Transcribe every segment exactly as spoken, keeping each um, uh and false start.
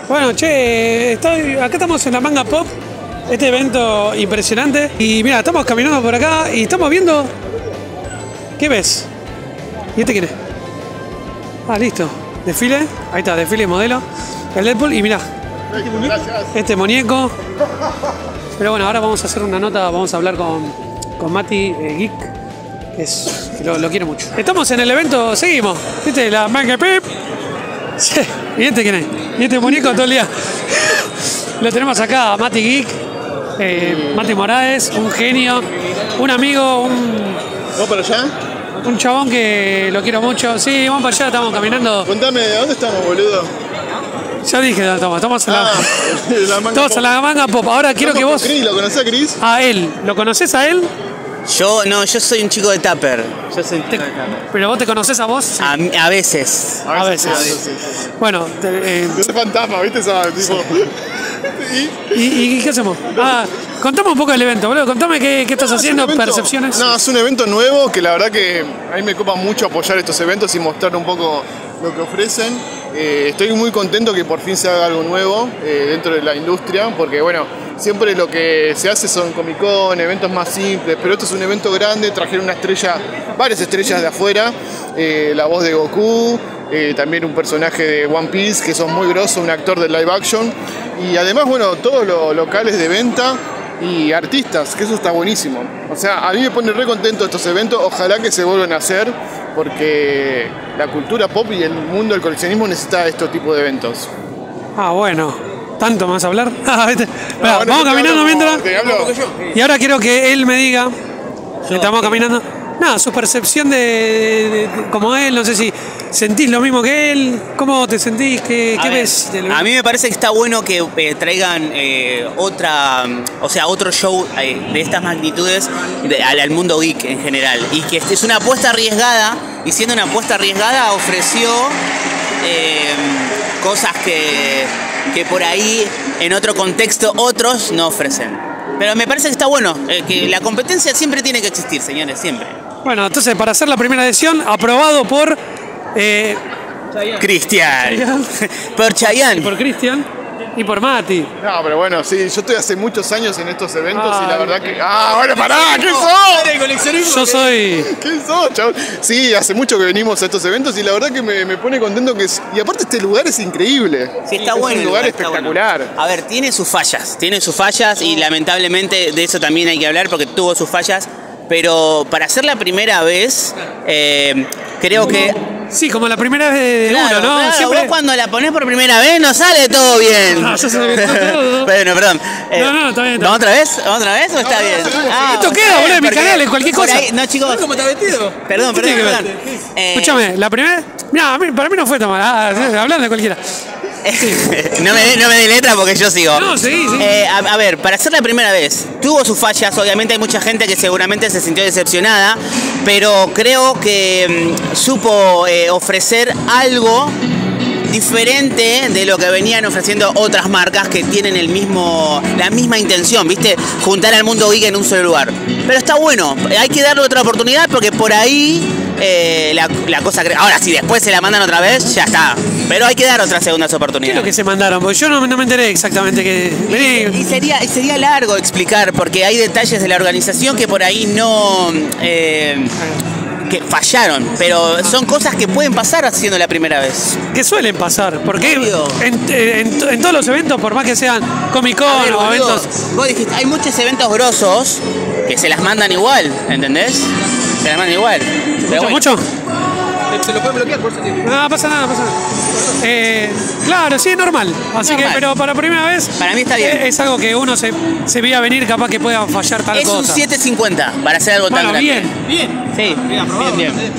Bueno, che, estoy, acá estamos en la Manga Pop, este evento impresionante. Y mira, estamos caminando por acá y estamos viendo... ¿Qué ves? ¿Y este quién es? Ah, listo. Desfile, ahí está, desfile modelo. El Deadpool y mirá. Este muñeco. Pero bueno, ahora vamos a hacer una nota, vamos a hablar con, con Mati eh, Geek, que, es, que lo, lo quiero mucho. Estamos en el evento, seguimos. ¿Viste? La Manga Pip. Sí. ¿Y este quién es? Y este muñeco todo el día. Lo tenemos acá, Mati Geek, eh, Mati Morales, un genio, un amigo, un... ¿Vamos para allá? Un chabón que lo quiero mucho. Sí, vamos para allá, estamos caminando. Contame, ¿de dónde estamos, boludo? Ya dije, estamos, estamos en la, ah, la manga estamos pop. en la Manga Pop. Ahora quiero que vos... Chris, ¿lo conocés a Chris? A él. ¿Lo conoces a él? Yo, no, yo soy un chico de Tupper. Yo soy un chico de Tupper. ¿Pero vos te conoces a vos? A, a veces. A veces. A veces. Bueno, te, eh, Ese fantasma, ¿viste? Esa, tipo... ¿Y, y, ¿y qué hacemos? Ah, contame un poco del evento, boludo. Contame qué, qué estás No, haciendo, evento, percepciones. No, es un evento nuevo que la verdad que a mí me copa mucho apoyar estos eventos y mostrar un poco lo que ofrecen. Eh, estoy muy contento que por fin se haga algo nuevo eh, dentro de la industria, porque bueno, siempre lo que se hace son Comic Con, eventos más simples, pero esto es un evento grande, trajeron una estrella, varias estrellas de afuera, eh, la voz de Goku, eh, también un personaje de One Piece, que son muy grosso, un actor de live action, y además, bueno, todos los locales de venta y artistas, que eso está buenísimo. O sea, a mí me pone re contento estos eventos, ojalá que se vuelvan a hacer, porque la cultura pop y el mundo del coleccionismo necesita estos tipos de eventos. Ah, bueno. ¿Tanto más a hablar? Ah, vete. Esperá, No, bueno, vamos te caminando hablo, mientras... te hablo. Y ahora quiero que él me diga... Estamos caminando... Nada, su percepción de, de, de, de... Como él, no sé si sentís lo mismo que él. ¿Cómo te sentís? ¿Qué, qué ver, ves? Del... A mí me parece que está bueno que eh, traigan eh, otra, o sea, otro show eh, de estas magnitudes de, al, al mundo geek en general. Y que es una apuesta arriesgada, y siendo una apuesta arriesgada ofreció eh, cosas que, que por ahí en otro contexto otros no ofrecen. Pero me parece que está bueno, eh, que la competencia siempre tiene que existir, señores, siempre. Bueno, entonces para hacer la primera edición, aprobado por... Eh, Cristian. Por Chayanne. por Cristian y por Mati. No, pero bueno, sí, yo estoy hace muchos años en estos eventos Ay. y la verdad que... ¡Ah, bueno, pará! ¿Qué sos? Yo soy... ¿Qué sos, chabón? Sí, hace mucho que venimos a estos eventos y la verdad que me, me pone contento que... Es... Y aparte este lugar es increíble. Sí, está es bueno. un el lugar está espectacular. bueno. A ver, tiene sus fallas, tiene sus fallas y lamentablemente de eso también hay que hablar porque tuvo sus fallas. Pero para hacer la primera vez, eh, creo que... Sí, como la primera vez de Claro, uno, ¿no? claro, Siempre... vos cuando la ponés por primera vez no sale todo bien. No, ya se me viene todo. Bueno, perdón. Eh, No, no, está bien, está ¿Vamos otra vez? ¿Vamos otra vez o está bien? Ah, Esto queda, está boludo, bien, en mi porque canal, en cualquier por cosa. ahí- no, chicos. ¿Cómo está vestido? Perdón, ¿Qué perdón, tiene que perdón. Eh, Escúchame, la primera... Mira, a mí, para mí no fue tan mal. Ah, hablando de cualquiera. no me dé no me dé letra porque yo sigo. No, sí, sí. Eh, a, a ver, para hacer la primera vez, tuvo sus fallas, obviamente hay mucha gente que seguramente se sintió decepcionada, pero creo que mm, supo eh, ofrecer algo diferente de lo que venían ofreciendo otras marcas que tienen el mismo, la misma intención, ¿viste? Juntar al mundo geek en un solo lugar. Pero está bueno, hay que darle otra oportunidad porque por ahí eh, la, la cosa... cre- Ahora, si después se la mandan otra vez, ya está. Pero hay que dar otras segundas ¿Qué es oportunidades. lo que se mandaron? Porque yo no, no me enteré exactamente que... Vení. Y sería, y sería largo explicar, porque hay detalles de la organización que por ahí no... eh, que fallaron, pero son cosas que pueden pasar haciendo la primera vez. Que suelen pasar, porque Obvio. en, en- en todos los eventos, por más que sean Comic Con A ver, o boludo, eventos... vos dijiste, hay muchos eventos grosos que se las mandan igual, ¿entendés? Se las mandan igual. Pero ¿Mucho? bueno. mucho? Se lo pueden bloquear por eso tiene. No, pasa nada, pasa nada. Eh, claro, sí, es normal. Así Normal. que, pero para primera vez... Para mí está bien. eh, Es algo que uno se, se veía venir, capaz que pueda fallar tal Es un cosa. siete cincuenta para hacer algo Bueno, tan grande. bien. Bien. Sí, Bien aprobado. bien, bien.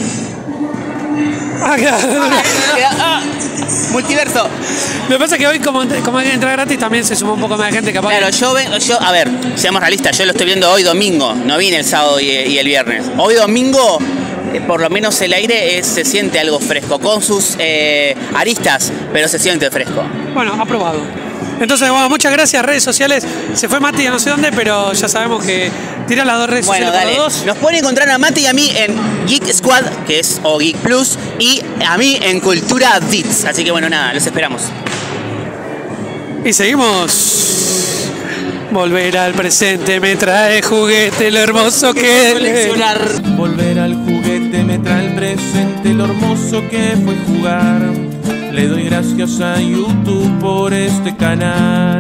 Ah, claro. Ah, multiverso. Lo que pasa es que hoy, como, como hay que entrar gratis, también se sumó un poco más de gente, capaz. Claro, que- yo, ven- yo, a ver, seamos realistas, yo lo estoy viendo hoy domingo, no vine el sábado y, y el viernes. Hoy domingo, eh, por lo menos el aire es- se siente algo fresco, con sus eh, aristas, pero se siente fresco. Bueno, aprobado. Entonces, bueno, muchas gracias, redes sociales. Se fue Mati a no sé dónde, pero ya sabemos que tiran las dos redes Bueno, sociales dale. para los dos. Nos pueden encontrar a Mati y a mí en Geek Squad, que es o Geek Plus, y a mí en Cultura Beats. Así que bueno, nada, los esperamos. Y seguimos. Volver al presente me trae juguete, lo hermoso que es. Volver al juguete me trae el presente, lo hermoso que fue jugar. Le doy gracias a YouTube por este canal.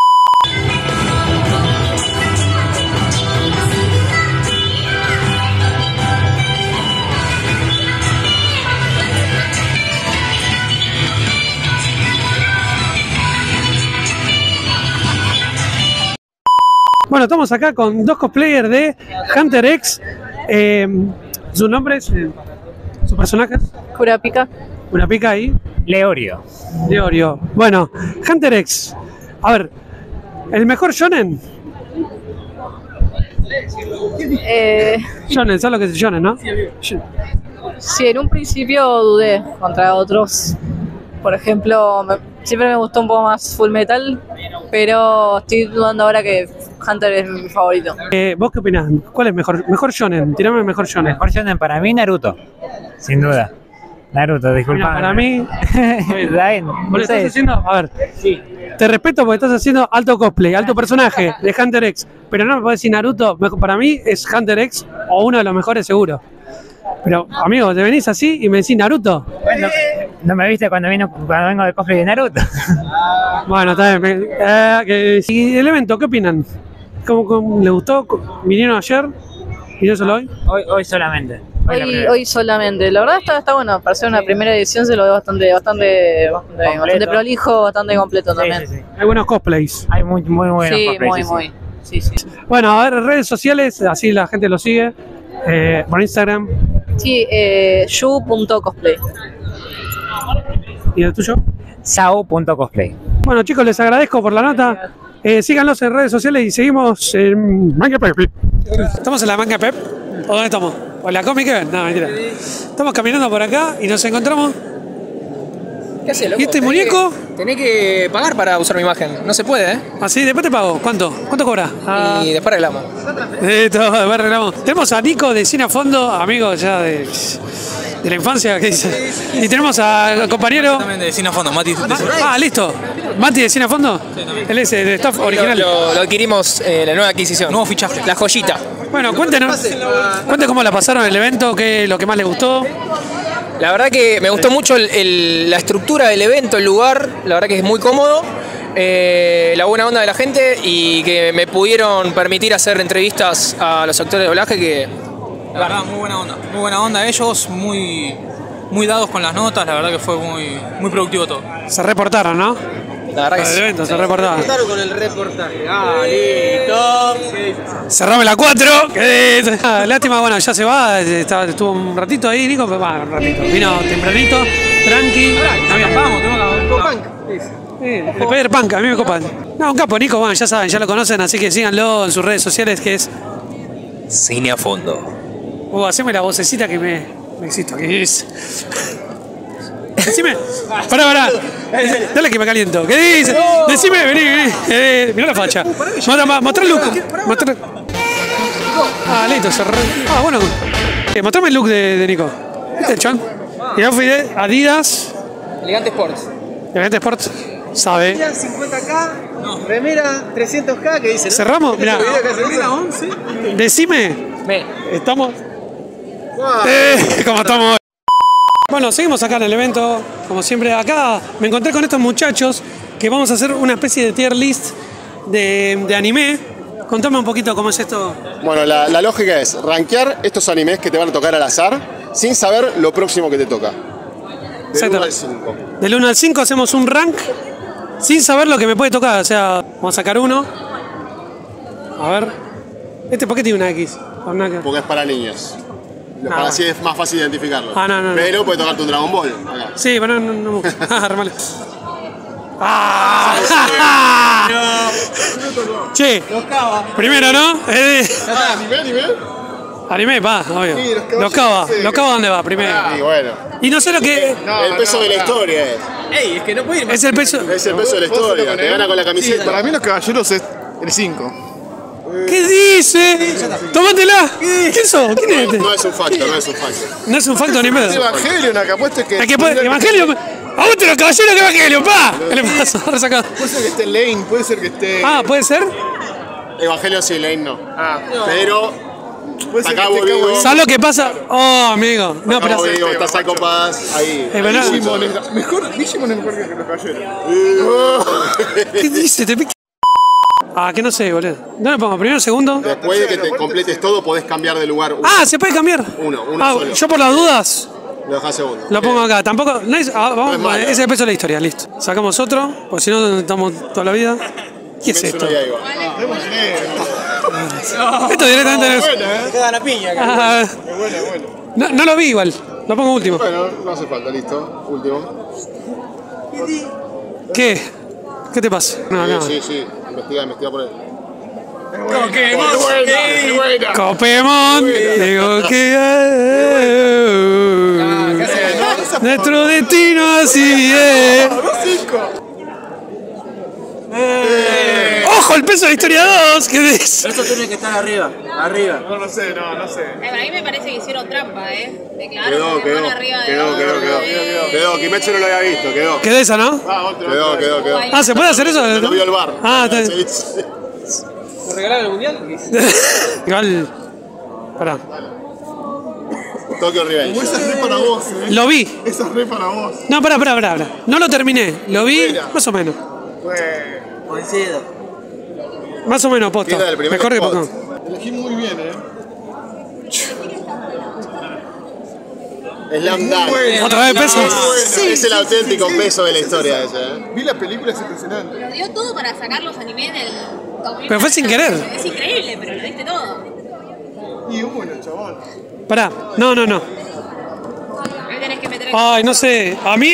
Bueno, estamos acá con dos cosplayers de Hunter X. Eh, ¿Sus nombres? Eh, ¿Sus personajes? Kurapika. Kurapika ahí. Leorio. Leorio. Bueno, Hunter X. A ver, ¿el mejor shonen? Eh, Shonen, ¿sabes lo que es shonen, no? sí, en un principio dudé contra otros. Por ejemplo, me- siempre me gustó un poco más Full Metal, pero estoy dudando ahora que Hunter es mi favorito. Eh, ¿Vos qué opinás? ¿Cuál es mejor? Mejor shonen, tirame el mejor shonen. Mejor shonen para mí, Naruto. Sin duda. Naruto, disculpa. Mira, para mí, Está bien, vos no le estás sé. haciendo, a ver, te respeto porque estás haciendo alto cosplay, alto personaje de Hunter X, pero no me podés decir Naruto, mejor- para mí es Hunter X o uno de los mejores seguro. Pero, amigo, te venís así y me decís Naruto. Bueno, ¿no me viste cuando, vino, cuando vengo de cosplay de Naruto? Bueno, está bien. me- eh, que- ¿Y el evento, qué opinan? ¿Cómo, cómo le gustó? ¿Vinieron ayer? ¿Y no solo hoy? Hoy, hoy solamente. Hoy la Hoy, primera. hoy solamente. La verdad está, está bueno, para ser una primera edición se lo ve bastante, bastante, bastante, Completo. bastante prolijo, bastante completo Sí, también. sí, sí. Hay buenos cosplays. Hay muy, muy buenos Sí, cosplays, muy, sí, sí. muy. Sí, sí. Bueno, a ver, redes sociales, así la gente lo sigue. Eh, por Instagram. Sí, eh, yu punto cosplay. ¿Y el tuyo? Sao punto cosplay. Bueno, chicos, les agradezco por la nota. Eh, síganlos en redes sociales y seguimos en Manga Pep. ¿Estamos en la Manga Pep? ¿O dónde estamos? ¿O en la Comic Con? No, mentira. Estamos caminando por acá y nos encontramos. ¿Qué haces, loco? ¿Y este Tenés muñeco? que- Tenés que pagar para usar mi imagen. No se puede, ¿eh? Así, después te pago. ¿Cuánto? ¿Cuánto cobra? Ah, Y después arreglamos. eh, todo, después arreglamos. Tenemos a Nico de Cine a Fondo, amigo ya de, de la infancia, ¿qué dice? Y tenemos al compañero. También de Cine a Fondo, Mati. Ma- Ah, listo. ¿Mati de Cine a Fondo? Él es el staff original. Lo, lo- lo adquirimos en la nueva adquisición. Nuevo fichaje. La joyita. Bueno, cuéntenos. Cuéntenos cómo la pasaron en el evento, qué es lo que más les gustó. La verdad que me gustó mucho el- el- la estructura del evento, el lugar. La verdad que es muy cómodo. Eh, la buena onda de la gente y que me pudieron permitir hacer entrevistas a los actores de doblaje que La verdad, muy buena onda. Muy buena onda ellos, muy, muy dados con las notas. La verdad que fue muy, muy productivo todo. Se reportaron, ¿no? la verdad que El sí. evento, se reportaron. con el reportaje. Ah, listo. Cerrame la cuatro. Ah, lástima, bueno, ya se va. Estaba- Estuvo un ratito ahí, Nico, pero va, un ratito. Vino tempranito, tranqui. También. Vamos, tenemos Sí, el Peter Punk, a mí me copan. No, un capo, Nico, bueno, ya saben, ya lo conocen, así que síganlo en sus redes sociales, que es. Cine a Fondo. Uh, haceme la vocecita que me. Me existo, que es. Decime. Pará, pará. Dale que me caliento. ¿Qué dices? Decime, vení, vení. Eh, mirá la facha. Mostrá, mostrá el look. Mostrá. Ah, listo, se re- Ah, bueno. Eh, mostrame el look de, de Nico. Este es Chon. Y yo fui de Adidas. Elegante Sports. Elegante Sport. Sabe. cincuenta K, remera trescientos K, que dice, ¿no? Cerramos, mirá. Remera once. Decime. Me. Estamos. Eh, como estamos hoy. Bueno, seguimos acá en el evento, como siempre. Acá me encontré con estos muchachos que vamos a hacer una especie de tier list de, de anime. Contame un poquito cómo es esto. Bueno, la, la lógica es rankear estos animes que te van a tocar al azar sin saber lo próximo que te toca. Del uno al cinco. Del uno al cinco hacemos un rank sin saber lo que me puede tocar. O sea, vamos a sacar uno. A ver. ¿Este por qué tiene una X? Por nada que- Porque es para niños. No, para bueno. así es más fácil identificarlo. Ah, no, no, no. Pero puede tocarte un Dragon Ball acá. Sí, pero no, no, no. Ah, remale. ¡Ah! Che, primero, ¿no? Eh, ¿Anime, anime? anime, va, obvio. Sí, los caballos, Los Cava, sí. los Cava, ¿dónde va? Primero. Y bueno. Y no sé lo que. el peso de la historia es. Ey, es que no puede ir más. Es el peso. Es el peso de la ¿Puedo hacerlo historia. con Te él? gana con la Sí, camiseta. para mí los caballeros es el cinco. ¿Qué dice? ¡Tómatela! ¿Quién sos? ¿Quién es este? No es un factor, no es un factor. No es un facto ni Es pedo. Evangelion acá, puesto que. Es que puede- Evangelio. ¡Aguante los caballeros de Evangelio, pa! ¿Qué le pasa? Resacado. Puede ser que esté Lane, puede ser que esté. Ah, ¿puede ser? Evangelio sí, Lane no. Ah, Pero. puede ser que Acá esté volvió. Cowboy. ¿Sabes lo que pasa? Oh, amigo. No, pero. Como digo, está Psycho Pass ahí. Eh, pero no- Digimon es la- mejor, Digimon es mejor que los caballeros. ¿Qué dice? Te pica. Ah, que no sé, boludo. ¿Dónde le pongo? ¿Primero, segundo? Después de que te completes todo, podés cambiar de lugar. Uno, Ah, ¿se puede cambiar? uno, uno Ah, solo. yo por las dudas Lo dejás segundo. lo pongo acá. Tampoco. No es, ah, No vamos, es malo. ese es el peso de la historia, listo. Sacamos otro, porque si no estamos toda la vida. ¿Qué es esto? Mensuno y ahí va. Esto directamente no es. Buena, ¿eh? Te la piña, Ah, Es buena, es buena. no, no lo vi igual. Lo pongo último. Bueno, no hace falta, listo. Último. ¿Qué? ¿Qué te pasa? No, no. Sí, sí, sí. Investiga, investiga por él. Es buena, es buena, es buena. Copemon, digo que eh, nuestro destino así es. ¡Ojo, el peso de la historia dos! ¿Qué dices? Eso tiene que estar arriba, arriba. No, no sé, no, no sé. Eh, a mí me parece que hicieron trampa, ¿eh? Declararon Quedó, Pokémon quedó. arriba de Quedó, dos, quedó, quedó. eh. Quedó, Kimetsu no lo había visto, quedó. ¿Qué de esa, no? Ah, otro. Quedó, otro. quedó, quedó. Ah, ¿se puede hacer eso? Lo vio el bar. Ah, está Sí, bien. sí. ¿Te regalaron el mundial? Igual. Pará. Tokyo Revenge. Esa es re para vos, eh. Lo vi. Esa es re para vos. No, pará, pará, pará. pará. No lo terminé. Lo vi más o menos. Bueno. Coincido. Más o menos, posta. Queda el primer Mejor que spot. Pokémon. Elegí muy bien, eh. Slam Dunk. buena. ¿Otra vez peso? Es, es el auténtico peso de la historia ese, ¿eh? Vi la película, es impresionante. Lo dio todo para sacar los animes del dos mil. Pero fue sin querer. Es increíble, pero lo diste todo. Y bueno, chabón. Pará. No, no, no. Ahí tenés que meter. Ay, no sé. A mí.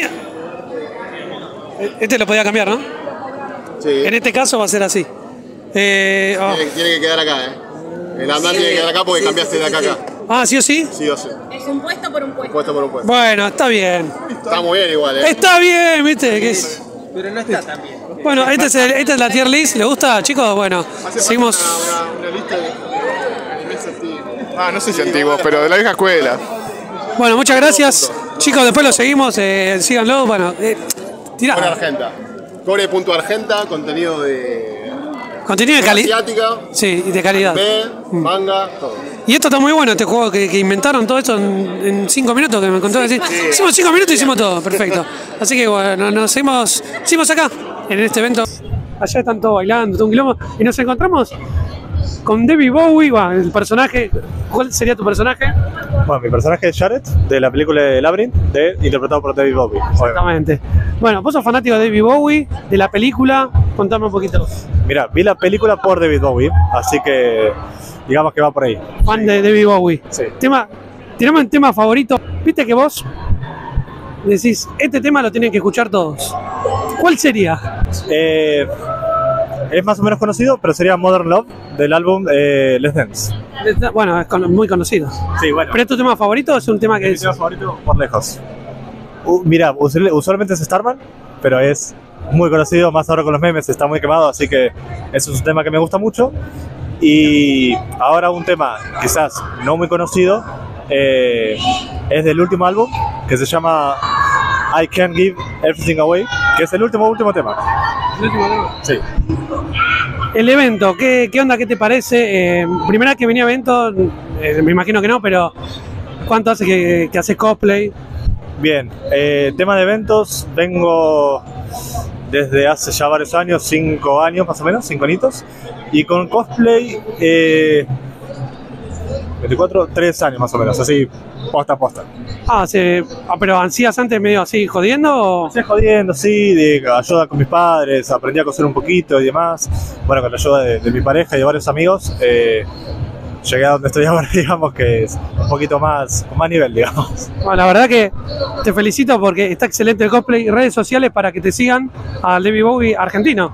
Este lo podía cambiar, ¿no? Sí. En este caso va a ser así. Eh, oh. Tiene, tiene que quedar acá, ¿eh? El Slam Dunk tiene que quedar acá porque cambiaste de acá a acá. Ah, ¿sí o sí? Sí o sí. Es un puesto por un puesto. Puesto por un puesto. Bueno, está bien. Está muy bien igual, ¿eh? Está bien, ¿viste? ¿Qué es? Pero no está tan bien. Bueno, este es el- esta es la tier list. ¿Le gusta, chicos? Bueno, Hace seguimos. falta una, una, una lista de animes antiguos. Ah, no sé si antiguos, pero de la vieja escuela. Bueno, muchas gracias. Chicos, después lo seguimos. Eh, síganlo. Bueno, eh, tirá. Core Argenta. Core.argenta, contenido de. Contenido de calidad. Asiática, Sí, y de calidad. anime, manga, todo. Y esto está muy bueno, este juego que, que inventaron todo esto en, en cinco minutos, que me contó decir. Hicimos cinco minutos y hicimos todo, perfecto. Así que bueno, nos seguimos, seguimos acá, en este evento. Allá están todos bailando, todo un quilombo. Y nos encontramos con David Bowie, bueno, el personaje. ¿Cuál sería tu personaje? Bueno, mi personaje es Jared, de la película de Labyrinth, de, interpretado por David Bowie. Exactamente. Bueno, vos sos fanático de David Bowie, de la película, contame un poquito. Mira, vi la película por David Bowie, así que digamos que va por ahí. Fan de David Bowie. Sí. Tema, tirame un tema favorito. Viste que vos decís, este tema lo tienen que escuchar todos. ¿Cuál sería? Eh, es más o menos conocido, pero sería Modern Love, del álbum eh, Let's Dance. Bueno, es con- muy conocido. Sí, bueno. ¿Pero es tu tema favorito o es un tema que Mi es? tema favorito por lejos. Uh, mira, usual- usualmente es Starman, pero es muy conocido, más ahora con los memes, está muy quemado, así que es un tema que me gusta mucho. Y ahora un tema quizás no muy conocido, eh, es del último álbum, que se llama I Can't Give Everything Away, que es el último, último tema. ¿El último tema? Sí. El evento, ¿qué, qué onda? ¿Qué te parece? Eh, primera vez que venía a evento, eh, me imagino que no, pero ¿cuánto hace que, que haces cosplay? Bien, eh, tema de eventos, vengo desde hace ya varios años, cinco años más o menos, cinco añitos, y con cosplay, eh, veinticuatro, tres años más o menos, así, posta a posta. Ah, se, ah, pero hacías antes medio así jodiendo o... Estoy jodiendo, sí, de ayuda con mis padres, aprendí a coser un poquito y demás, bueno, con la ayuda de, de mi pareja y de varios amigos, eh, llegué a donde estoy ahora, digamos, que es un poquito más, con más nivel, digamos. Bueno, la verdad que te felicito porque está excelente el cosplay. Redes sociales para que te sigan al David Bowie argentino.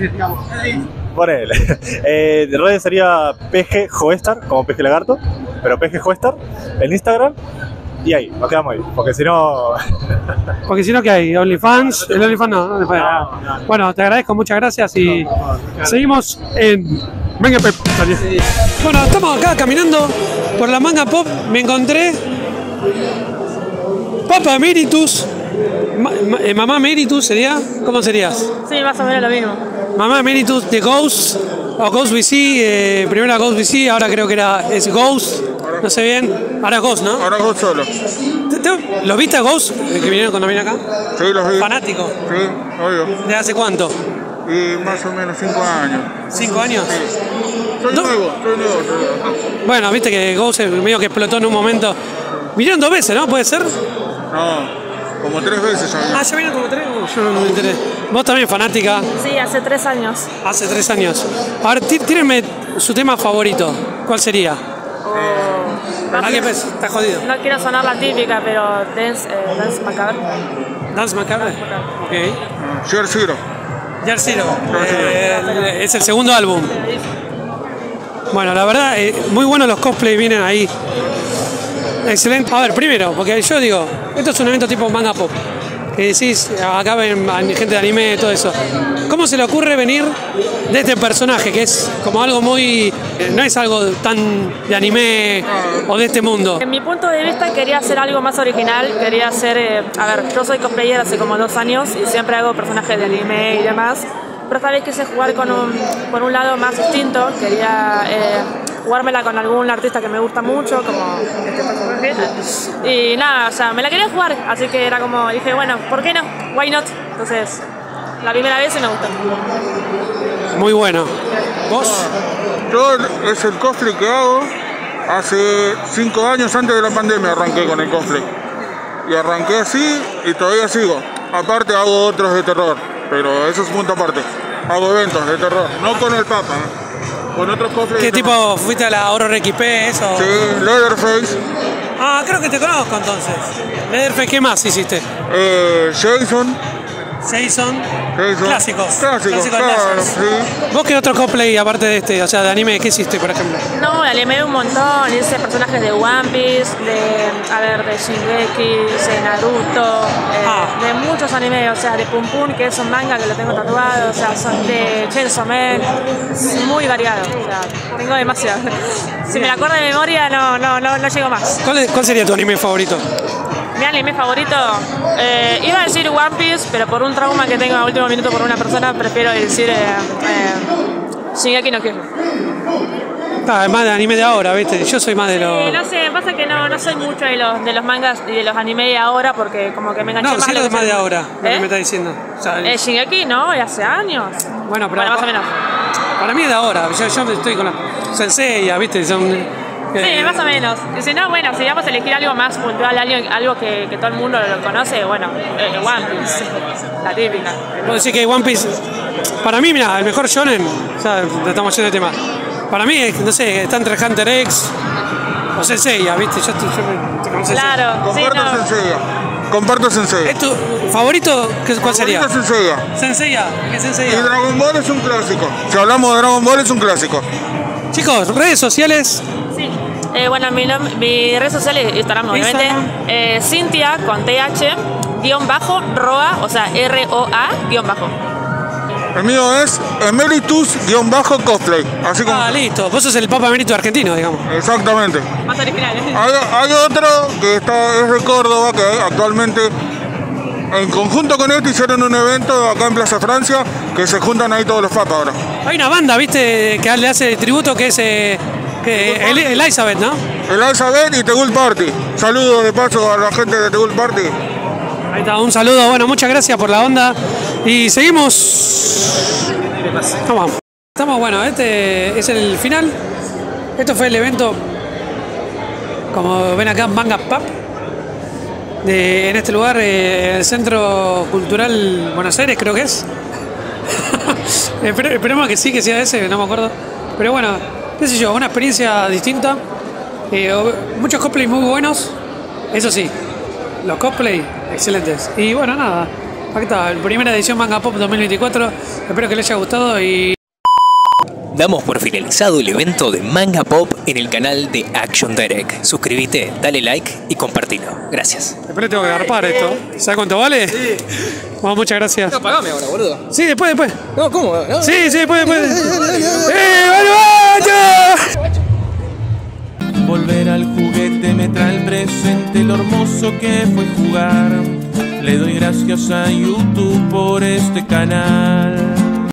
Por él. Eh, de redes sería P G Joestar, como P G Lagarto, pero P G Joestar, el Instagram, y ahí, nos quedamos ahí, porque si no... Porque si no, ¿qué hay? ¿OnlyFans? El OnlyFans no, no, no, no. Bueno, te agradezco, muchas gracias y seguimos en Manga Pop. Bueno, estamos acá caminando por la Manga Pop. Me encontré Papa Emeritus Ma ma eh, mamá Emeritus sería, ¿cómo serías? Sí, más o menos lo mismo. Mamá Emeritus de Ghost, o Ghost V C, eh, primero era Ghost V C, ahora creo que era es Ghost, no sé bien, ahora Ghost, ¿no? Ahora Ghost solo. ¿Los viste a Ghost, que vinieron cuando vine acá? Sí, los vi. ¿Fanático? Sí, obvio. ¿De hace cuánto? Y más o menos cinco años. ¿Cinco años? Sí. Soy ¿No? nuevo, soy nuevo, soy nuevo. Bueno, viste que Ghost medio que explotó en un momento. Vinieron dos veces, ¿no? ¿Puede ser? No, como tres veces ya. Ah, ¿ya vino como tres? Uh, yo no me enteré. ¿Vos también fanática? Sí, hace tres años. Hace tres años. A ver, tí- tírenme su tema favorito. ¿Cuál sería? Oh, ¿A qué pez? Está jodido. No quiero sonar la típica, pero Dance, eh, Dance Macabre. Dance Macabre. Ok. Year Zero. Year Zero. Eh, es el segundo álbum. Bueno, la verdad, eh, muy buenos los cosplays vienen ahí. Excelente. A ver, primero, porque yo digo, esto es un evento tipo manga pop. Que decís, acá ven gente de anime, todo eso. ¿Cómo se le ocurre venir de este personaje? Que es como algo muy... No es algo tan de anime o de este mundo. En mi punto de vista quería hacer algo más original, quería hacer... Eh, a ver, yo soy cosplayer hace como dos años y siempre hago personajes de anime y demás. Pero esta vez quise jugar con un, con un lado más distinto, quería eh, jugármela con algún artista que me gusta mucho, como este personaje. Y nada, o sea, me la quería jugar, así que era como, dije, bueno, ¿por qué no? Why not? Entonces, la primera vez y me gustó. Muy bueno. ¿Vos? Yo es el cosplay que hago. Hace cinco años antes de la pandemia arranqué con el cosplay. Y arranqué así y todavía sigo. Aparte hago otros de terror, pero eso es punto aparte. Hago eventos de terror, no con el Papa, ¿eh? Con otros cosplays. ¿Qué tipo? ¿Fuiste a la Horror X P? Eso? Sí, Leatherface. Ah, creo que te conozco entonces. Leatherface, ¿qué más hiciste? Eh, Jason. Jason. Jason. Clásicos. Clásicos, Clásicos claro, clásicos. sí. ¿Vos qué otro cosplay aparte de este? O sea, de anime, ¿qué hiciste, por ejemplo? No, le animé un montón, hice personajes de One Piece, de, a ver, de Shingeki, de Naruto, eh, Ah. de muchos animes, o sea, de Pum Pum, que es un manga que lo tengo tatuado, o sea, son de Chainsaw Man, es muy variado, o sea, tengo demasiado. Si me la acuerdo de memoria, no, no, no, no llego más. ¿Cuál, es- cuál sería tu anime favorito? Mi anime favorito, eh, iba a decir One Piece, pero por un trauma que tengo a último minuto por una persona, prefiero decir eh, eh, Shingeki no Kyojin. Ah, es más de anime de ahora, ¿viste? Yo soy más de Eh, los... no sé, pasa que no, no soy mucho de los, de los mangas y de los anime de ahora porque como que me enganché No, más sí a lo los que más de soy- ahora, lo ¿Eh? que me está diciendo. O sea, Eh, Shingeki no, de hace años. bueno, pero Bueno, más o menos. para mí es de ahora. Yo, yo estoy con la Sensei, ¿viste? Son... eh, Sí, más o menos. Y si no, bueno, si vamos a elegir algo más puntual, algo, algo que, que todo el mundo lo conoce, bueno, eh, One Piece, la típica. Puedo decir que One Piece, para mí, mira, el mejor shonen, o sea, estamos yendo de tema. Para mí, es, no sé, está entre Hunter X o Sensei, ¿viste? Yo estoy yo estoy con Sensei. Claro, sí, Comparto no. Senseiya. Comparto Senseiya. ¿Es tu favorito? ¿Qué- ¿Cuál sería? Favorito Senseiya. Senseiya, ¿qué Y Senseiya? Dragon Ball es un clásico. Si hablamos de Dragon Ball es un clásico. Chicos, redes sociales. Sí. Eh, bueno, mi, nom- mi red social es Instagram, obviamente. Eh, Cintia con T H, guión bajo, Roa, o sea, R O A, guión bajo. El mío es Emeritus-cosplay. Así como. Ah, listo. Vos sos el Papa Emérito argentino, digamos. Exactamente. Más original, ¿eh? Hay, hay otro que está, es de Córdoba, que actualmente en conjunto con este hicieron un evento acá en Plaza Francia, que se juntan ahí todos los papas ahora. Hay una banda, ¿viste? Que le hace tributo que es eh, que el, el Elizabeth, ¿no? El Elizabeth y Tegul Party. Saludos de paso a la gente de Tegul Party. Ahí está, un saludo. Bueno, muchas gracias por la onda. Y seguimos. Vamos. Estamos, bueno, este es el final. Esto fue el evento, como ven acá, Manga Pop. De, en este lugar, eh, el Centro Cultural Buenos Aires, creo que es. Espere- Esperemos que sí, que sea ese, no me acuerdo. Pero bueno, qué sé yo, una experiencia distinta. Eh, o- muchos cosplays muy buenos. Eso sí, los cosplays excelentes. Y bueno, nada. Aquí está, la primera edición Manga Pop dos mil veinticuatro. Espero que les haya gustado y... Damos por finalizado el evento de Manga Pop en el canal de Action Direct. Suscríbete, dale like y compartilo. Gracias. Después le tengo que agarpar esto. ¿Sabes cuánto vale? Sí. Bueno, muchas gracias. No, pagame ahora, boludo. Sí, después, después. No, ¿cómo? No. Sí, sí, después, después. ¡Eh, bueno, vaya! volver al juguete me trae al presente lo hermoso que fue jugar. Le doy gracias a YouTube por este canal.